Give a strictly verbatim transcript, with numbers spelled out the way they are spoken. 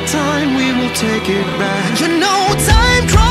time, we will take it back. You know time crawls